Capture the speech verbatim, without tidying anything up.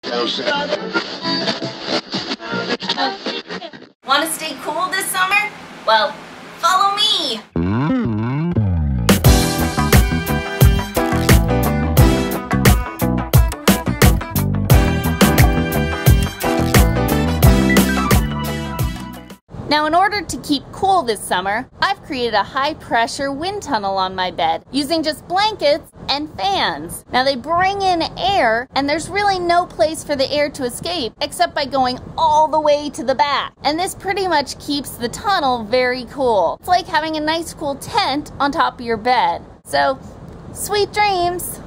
Want to stay cool this summer? Well, follow me! Now, in order to keep cool this summer, I've created a high-pressure wind tunnel on my bed using just blankets and fans. Now, they bring in air, and there's really no place for the air to escape except by going all the way to the back. And this pretty much keeps the tunnel very cool. It's like having a nice cool tent on top of your bed. So, sweet dreams!